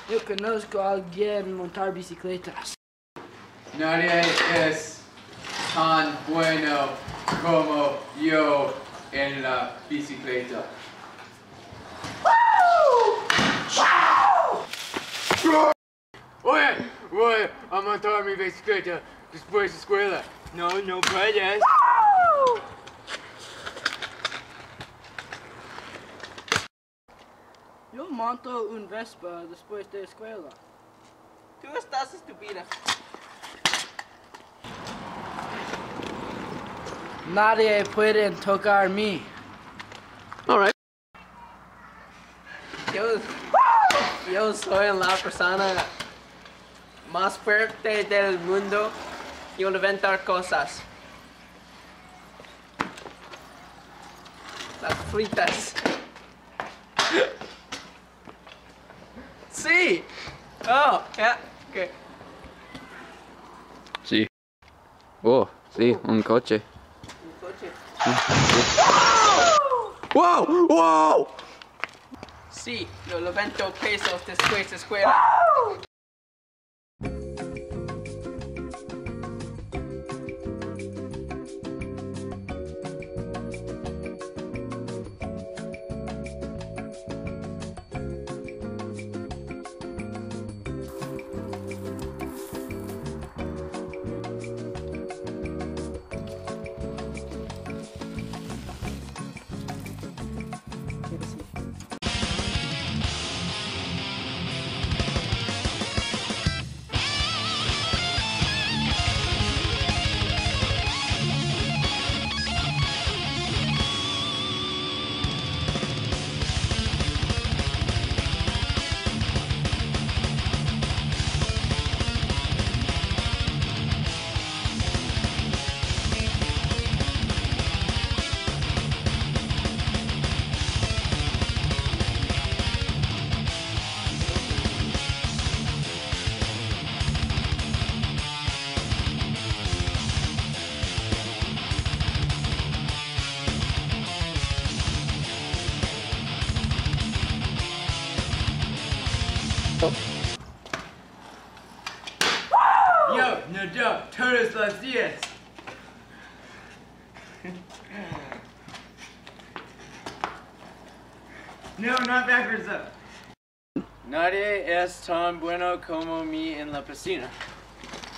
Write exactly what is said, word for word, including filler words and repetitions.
Yo conozco a alguien montar bicicletas. Nadie es tan bueno como yo en la bicicleta. Oye, voy a montar mi bicicleta después de escuela. No, no puedes. Yo monto un Vespa después de escuela. Tú estás estúpida. Nadie puede tocar mí. All right. Yo, yo soy la persona más fuerte del mundo y voy a inventar cosas. Las fritas. Sí. Oh, yeah. Okay. Sí. Oh, sí, un coche. Un coche. ¡Wow! ¡Wow! Sí, yo levanto pesos después de escuela. Yo, no doubt, todos los días. No, not backwards though. Nadie es tan bueno como mí en la piscina.